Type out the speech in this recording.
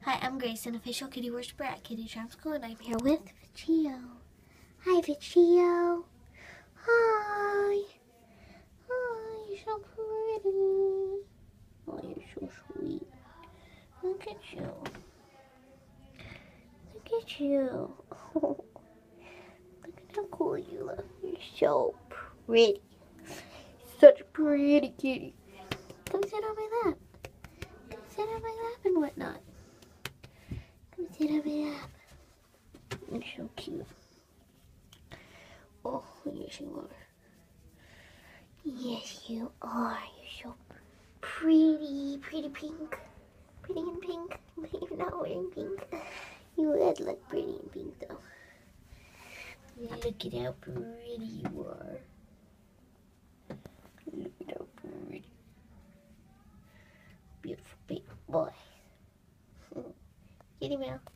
Hi, I'm Grace, an official kitty worshiper at Kitty Charm School, and I'm here with Vecchio. Hi, Vecchio. Hi. Oh, you're so pretty. Oh, you're so sweet. Look at you. Look at you. Oh, look at how cool you look. You're so pretty. Such a pretty kitty. Come sit on my lap. Come sit on my lap and whatnot. Come sit on my lap. You're so cute. Oh, yes you are. Yes you are. You're so pretty. Pretty pink. Pretty in pink. But you're not wearing pink. You would look pretty in pink though. Look at how pretty you are. Look at how pretty. Beautiful big boy. Kitty meow.